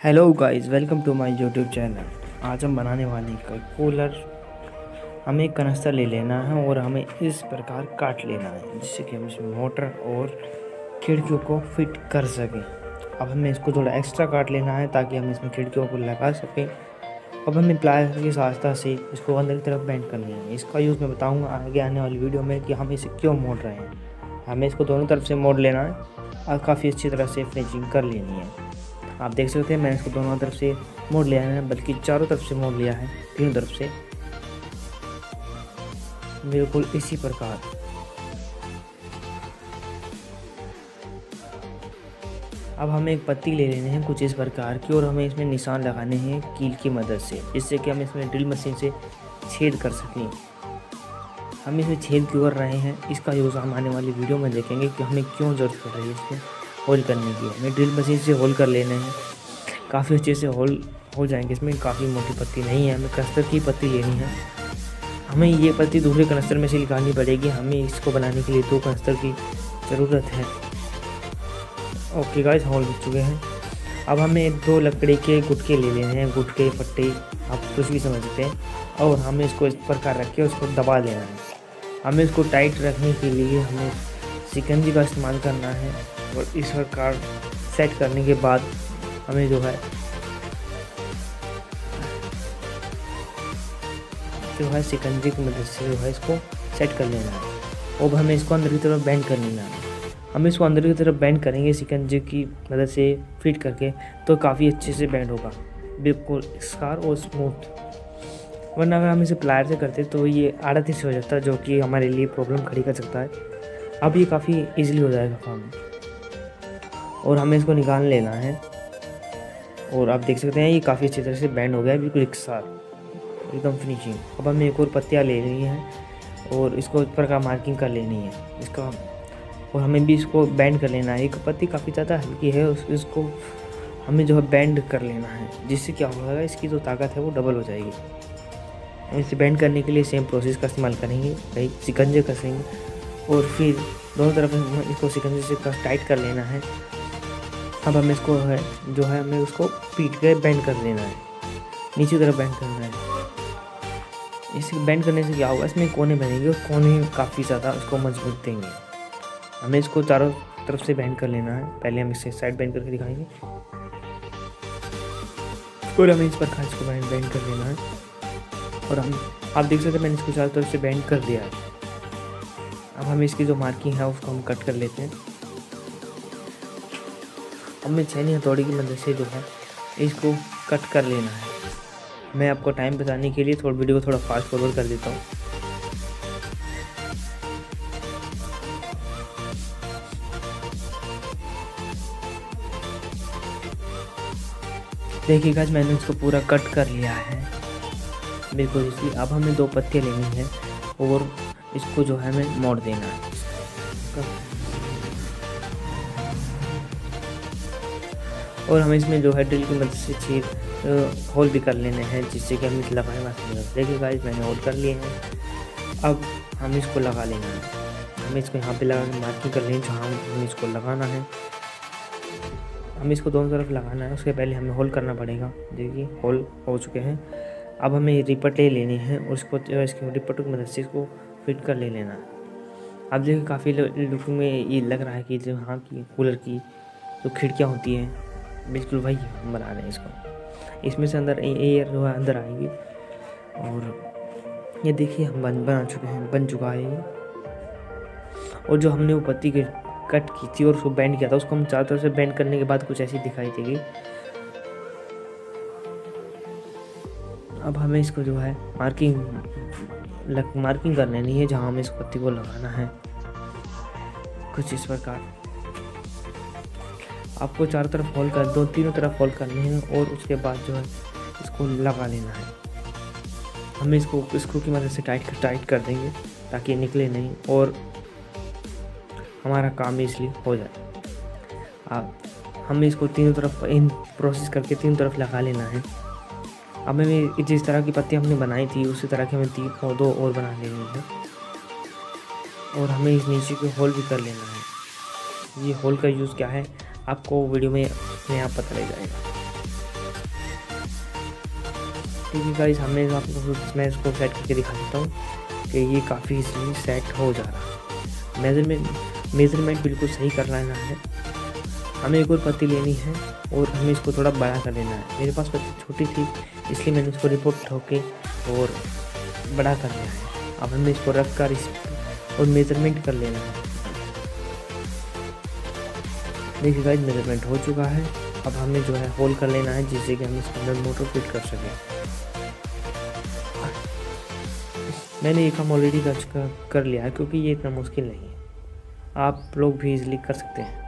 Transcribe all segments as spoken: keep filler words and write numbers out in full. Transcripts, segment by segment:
Hello guys, welcome to my YouTube channel. आज हम बनाने वाले हैं कूलर। हमें एक कनस्तर ले लेना है और हमें इस प्रकार काट लेना है जिससे कि हम इसमें मोटर और खिड़कियों को फिट कर सकें। अब हमें इसको थोड़ा एक्स्ट्रा काट लेना है ताकि हम इसमें खिड़कियों को लगा सकें। अब हमें प्लायर की सहायता से इसको अंदर की तरफ बेंड कर लेना है। इसका यूज़ मैं बताऊँगा आगे आने वाली वीडियो में कि हम इसे क्यों मोड़ रहे हैं। हमें इसको दोनों तरफ से मोड़ लेना है और काफ़ी अच्छी तरह से फिनिशिंग कर लेनी है। आप देख सकते हैं मैंने इसको दोनों तरफ से मोड़ लिया है, बल्कि चारों तरफ से मोड़ लिया है, तीनों तरफ से बिल्कुल इसी प्रकार। अब हमें एक पत्ती ले लेने हैं कुछ इस प्रकार की और हमें इसमें निशान लगाने हैं कील की मदद से, जिससे कि हम इसमें ड्रिल मशीन से छेद कर सकें। हम इसमें छेद क्यों कर रहे हैं, इसका यूज़ हम आने वाली वीडियो में देखेंगे कि हमें क्यों ज़रूरत पड़ रही है इसमें होल करने की। हमें ड्रिल मशीन से होल कर लेने हैं, काफ़ी अच्छे से होल हो जाएंगे। इसमें काफ़ी मोटी पत्ती नहीं है, हमें कनस्तर की पत्ती लेनी है। हमें ये पत्ती दूसरे कनस्तर में से निकालनी पड़ेगी। हमें इसको बनाने के लिए दो कनस्तर की ज़रूरत है। ओके गाइस, होल हो चुके हैं। अब हमें दो लकड़ी के गुटके ले लेने हैं, गुटके फट्टे आप कुछ भी समझ सकते हैं, और हमें इसको इस प्रकार रख के उसको दबा देना है। हमें इसको टाइट रखने के लिए हमें शिकंजी का इस्तेमाल करना है और इस प्रकार सेट करने के बाद हमें जो है जो है शिकंजी की मदद से जो है इसको सेट कर लेना है। अब हमें इसको अंदर की तरफ बेंड कर लेना है। हम इसको अंदर की तरफ बेंड करेंगे शिकंजी की मदद से फिट करके, तो काफ़ी अच्छे से बेंड होगा, बिल्कुल स्कार और स्मूथ। वरना अगर हम इसे प्लायर से करते तो ये आड़ती से हो जाता है, जो कि हमारे लिए प्रॉब्लम खड़ी कर सकता है। अब ये काफ़ी इजीली हो जाएगा काम और हमें इसको निकाल लेना है। और आप देख सकते हैं ये काफ़ी अच्छी तरह से बैंड हो गया है, बिल्कुल एक साथ एकदम फिनिशिंग। अब हमें एक और पत्तियाँ ले लेनी है और इसको इस प्रकार मार्किंग कर लेनी है इसका, और हमें भी इसको बैंड कर लेना है। एक पत्ती काफ़ी ज़्यादा हल्की है, उस इसको हमें जो है बैंड कर लेना है, जिससे क्या होगा इसकी जो ताकत है वो डबल हो जाएगी। इसे बैंड करने के लिए सेम प्रोसेस का इस्तेमाल करेंगे, कहीं शिकंजे कसेंगे और फिर दोनों तरफ इसको शिकंजे से टाइट कर लेना है। अब हमें इसको है जो है हमें उसको पीट के बेंड कर लेना है, नीचे तरफ बेंड करना है। इसे बेंड करने से क्या होगा, इसमें कोने बनेंगे और कोने काफ़ी ज़्यादा उसको मजबूत देंगे। हमें इसको चारों तरफ से बेंड कर लेना है। पहले हम इससे साइड बेंड करके दिखाएंगे और हमें इस प्रकार इसको बेंड बेंड कर लेना है। और हम आप देख सकते हैं मैंने इसको चारों तरफ से बेंड कर दिया है। अब हम इसकी जो मार्किंग है उसको हम कट कर लेते हैं। हमें छेनी हथौड़ी की मदद से जो है इसको कट कर लेना है। मैं आपको टाइम बताने के लिए थोड़ा वीडियो को थोड़ा फास्ट फॉरवर्ड कर देता हूँ। देखिए गाइस, मैंने इसको पूरा कट कर लिया है बिल्कुल। इसलिए अब हमें दो पत्तियाँ लेनी है और इसको जो है हमें मोड़ देना है। और हमें इसमें जो है ड्रिल की मदद से छेद होल भी कर लेने हैं, जिससे कि हम इसे लगाने वाले। देखिए गाइस, मैंने होल कर लिए हैं। अब हम इसको लगा लेना है। हमें इसको यहाँ पे लगा के मार्किंग कर लेंगे जहाँ हमें इसको लगाना है। हमें इसको दोनों तरफ लगाना है, उसके पहले हमें होल करना पड़ेगा। देखिए होल हो चुके हैं। अब हमें रिपट ले लेनी है और उसको इसके रिपटों की मदद से इसको फिट कर ले लेना है। अब देखिए काफ़ी लुक में ये लग रहा है कि जो यहाँ की कूलर की जो खिड़कियाँ होती हैं बिल्कुल वही हम बना रहे हैं इसको। इसमें से अंदर एयर जो है अंदर आएगी। और ये देखिए हम बन बना चुके हैं, बन चुका है ये। और जो हमने वो पत्ती के कट की थी और उसको बेंड किया था, उसको हम चारों तरफ से बेंड करने के बाद कुछ ऐसी दिखाई देगी। अब हमें इसको जो है मार्किंग लग मार्किंग कर लेनी है जहाँ हमें इस पत्ती को लगाना है, कुछ इस प्रकार। आपको चारों तरफ होल कर दो तीनों तरफ होल करने हैं और उसके बाद जो है इसको लगा लेना है। हमें इसको स्क्रू की मदद से टाइट टाइट कर देंगे ताकि निकले नहीं और हमारा काम इसलिए हो जाए। आप हमें इसको तीनों तरफ इन प्रोसेस करके तीनों तरफ लगा लेना है। अब हमें जिस तरह की पत्ती हमने बनाई थी उसी तरह की हमें तीन दो और बना लेनी है और हमें इस नीचे को होल भी कर लेना है। ये होल का यूज़ क्या है आपको वीडियो में अपने आप पता लग जाएगा। ठीक है गाइस, हमने आपको मैं इसको सेट करके दिखा देता हूँ कि ये काफ़ी इजीली सेट हो जा रहा है। मेजरमेंट मेजरमेंट बिल्कुल सही कर लेना है। हमें एक और पत्ती लेनी है और हमें इसको थोड़ा बड़ा कर लेना है। मेरे पास पत्ती छोटी थी इसलिए मैंने इसको रिपोर्ट ठोके और बड़ा कर लिया है। अब हमें इसको रख कर इस और मेजरमेंट कर लेना है। देखिए गाइस, मेजरमेंट हो चुका है। अब हमें जो है होल कर लेना है जिससे कि हम इसके अंदर मोटर फिट कर सकें। मैंने ये काम ऑलरेडी कर कर लिया है क्योंकि ये इतना मुश्किल नहीं है, आप लोग भी इजीली कर सकते हैं।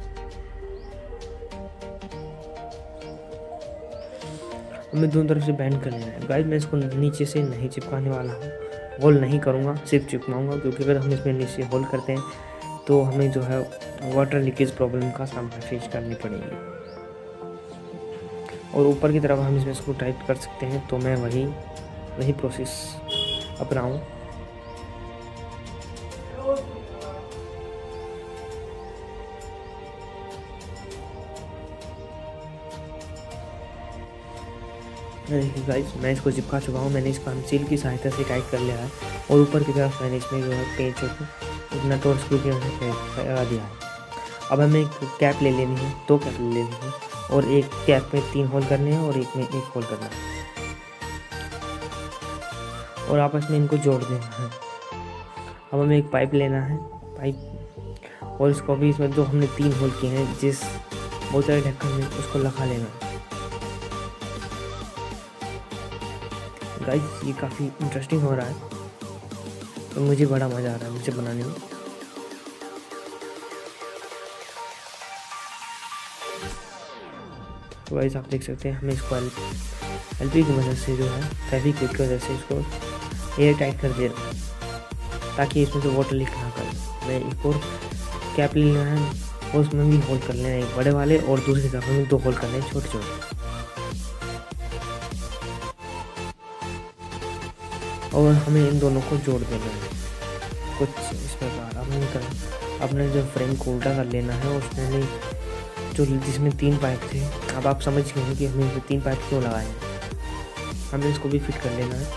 हमें दोनों तरफ से बैंड कर लेना है। गाइस, मैं इसको नीचे से नहीं चिपकाने वाला हूँ, होल नहीं करूँगा, सिर्फ चिपकाऊँगा, क्योंकि अगर हम इसमें नीचे होल करते हैं तो हमें जो है वाटर लीकेज प्रॉब्लम का सामना फेस करनी पड़ेगी। और ऊपर की तरफ हम इसमें इसको टाइट कर सकते हैं, तो मैं वही वही प्रोसेस अपनाऊँ। देखिए गाइस, मैं इसको चिपका चुका हूँ। मैंने इसको हम सील की सहायता से टाइट कर लिया है और ऊपर की तरफ मैंने इसमें जो है पेंच एक नट और स्क्रू की लगा दिया है। अब हमें एक कैप ले लेनी है, दो कैप ले लेनी है और एक कैप में तीन होल करने हैं और एक में एक होल करना है और आपस में इनको जोड़ देना है। अब हमें एक पाइप लेना है, पाइप, और इसको भी इसमें जो हमने तीन होल किए हैं जिस बोतल के ढक्कन में, उसको लगा लेना है। गाइस, ये काफ़ी इंटरेस्टिंग हो रहा है तो मुझे बड़ा मज़ा आ रहा है मुझे बनाने में। तो गाइस, आप देख सकते हैं हमें इसको एल पी की मदद से जो है फेविक्विक की वजह से इसको एयर टाइट कर दे रहा है ताकि इसमें से वाटर लीक ना करे। मैं एक और कैप लेना है और उसमें भी होल कर लेना है, एक बड़े वाले और दूसरी तरफ में दो होल करने हैं छोटे छोटे, और हमें इन दोनों को जोड़ देना है कुछ इस प्रकार। अब नहीं कर अपने जो फ्रेम को उल्टा कर लेना है, उसमें जो जिसमें तीन पाइप थे, अब आप समझ गए हैं कि हमें इसमें तीन पाइप क्यों लगाए हैं। हमें इसको भी फिट कर लेना है।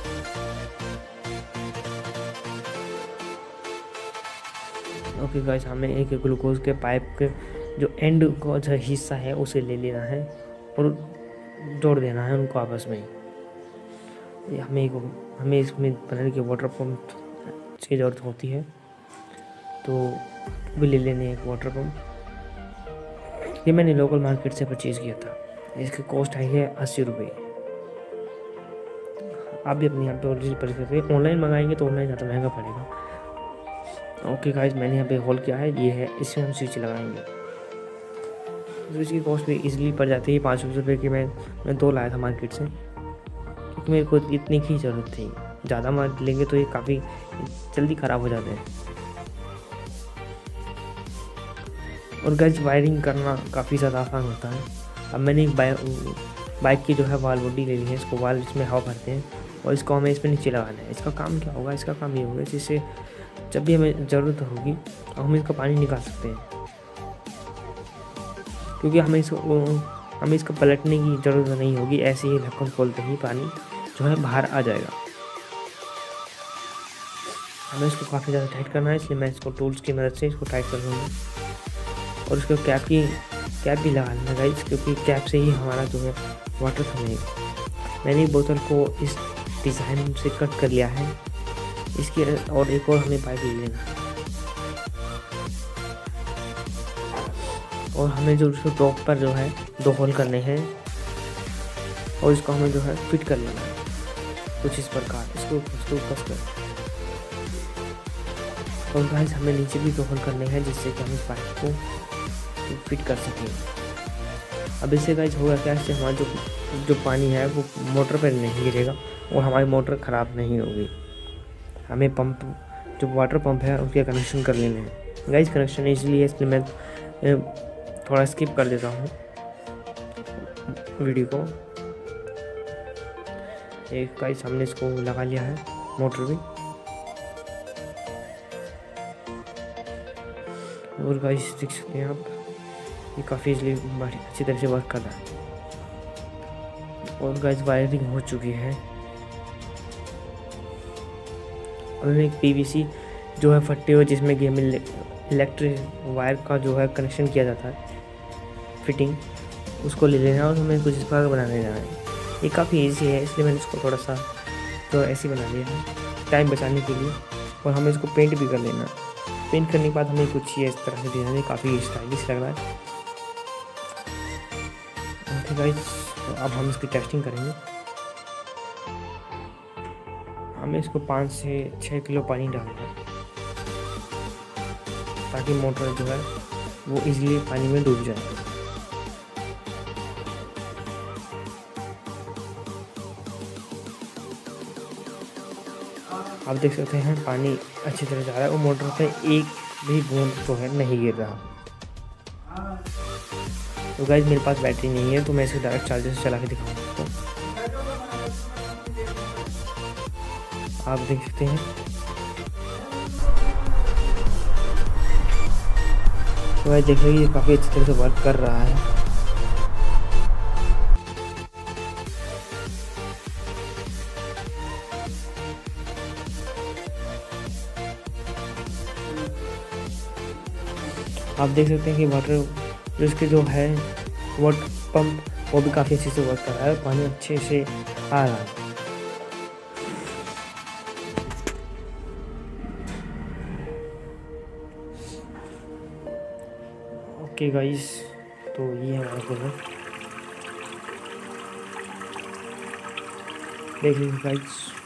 ओके गाइस, हमें एक ग्लूकोज के पाइप के जो एंड का जो हिस्सा है उसे ले लेना है और जोड़ देना है उनको आपस में। हमें एक हमें इसमें बनाने के वाटर पम्प की ज़रूरत होती है, तो भी ले लेने एक वाटर पम्प। ये मैंने लोकल मार्केट से परचेज़ किया था, इसकी कॉस्ट आई है अस्सी रुपये। आप भी अपने यहाँ पे ऑलरेडी परचेज करते, ऑनलाइन मंगाएंगे तो ऑनलाइन ज़्यादा महंगा पड़ेगा। ओके गाइस, मैंने यहाँ पे होल किया है, ये है, इसमें हम स्विच लगाएंगे। स्विच की कॉस्ट भी इजीली पड़ जाती है पाँच सौ रुपये की। मैं मैं दो लाया था मार्केट से क्योंकि मेरे को इतनी की ज़रूरत थी, ज़्यादा मार लेंगे तो ये काफ़ी जल्दी ख़राब हो जाते हैं। और गाइस, वायरिंग करना काफ़ी ज़्यादा आसान होता है। अब मैंने एक बाइक बाइक की जो है वाल बॉडी ले ली है, इसको वाल इसमें हवा भरते हैं और इसको हमें इसमें नीचे लगाना है। इसका काम क्या होगा? इसका काम ये होगा जिससे जब भी हमें ज़रूरत होगी तो हम इसका पानी निकाल सकते हैं, क्योंकि हमें इसको हमें इसको पलटने की ज़रूरत नहीं होगी। ऐसे ही ढक्कन खोलते ही पानी जो है बाहर आ जाएगा। हमें इसको काफ़ी ज़्यादा टाइट करना है, इसलिए मैं इसको टूल्स की मदद से इसको टाइट कर लूँगा और उसको कैप की कैप भी लगा लेना गाइस, क्योंकि कैप से ही हमारा जो है वाटर थमेगा। मैंने बोतल को इस डिज़ाइन से कट कर लिया है इसकी, और एक और हमें पाइप ले लेना है और हमें जो उसको टॉप पर जो है दो होल करने हैं और इसको हमें जो है फिट कर लेना है कुछ इस प्रकार, इसको इसको कस कर। और गाइस, हमें नीचे भी दो होल करने हैं जिससे कि हम इस पाइप को फिट कर सकें। अब इससे गाइस होगा क्या, इससे हमारा जो जो पानी है वो मोटर पर नहीं गिरेगा और हमारी मोटर ख़राब नहीं होगी। हमें पंप जो वाटर पंप है उसके कनेक्शन कर लेने हैं गाइस। कनेक्शन इसलिए इसलिए मैं थोड़ा स्किप कर देता हूँ वीडियो को। एक गाइस, हमने इसको लगा लिया है मोटर भी, और गाइस देख सकते हैं आप ये काफ़ी इसलिए अच्छी तरह से वर्क कर रहा है। और गाइस वायरिंग हो चुकी है। और मैंने एक पीवीसी जो है फट्टे हुए जिसमें कि हमें इलेक्ट्रिक वायर का जो है कनेक्शन किया जाता है फिटिंग, उसको ले लेना है और हमें कुछ इस प्रकार बनाने जाना है। ये काफ़ी इजी है इसलिए मैंने इसको थोड़ा सा तो ऐसे ही बना लिया है टाइम बचाने के लिए। और हमें इसको पेंट भी कर लेना। पेंट करने के बाद हमें कुछ ये इस तरह से देना है, काफ़ी स्टाइलिश लग रहा है। ओके गाइस, तो अब हम इसकी टेस्टिंग करेंगे। हमें इसको पाँच से छः किलो पानी डालना है ताकि मोटर जो है वो इजीली पानी में डूब जाए। आप देख सकते हैं पानी अच्छी तरह जा रहा है और मोटर पे एक भी बूंद जो है नहीं गिर रहा। तो गाइस मेरे पास बैटरी नहीं है तो मैं इसे डायरेक्ट चार्जर से चला के दिखाऊंगा आपको। आप देख सकते हैं तो गाइस देख रहे हैं ये काफ़ी अच्छी तरह से वर्क कर रहा है। आप देख सकते हैं कि वाटर जो इसके जो है वाटर पंप वो भी काफ़ी अच्छे से वर्क कर रहा है, पानी अच्छे से आ रहा है। ओके गाइस, तो ये हमारा प्रोडक्ट देख लीजिए गाइस।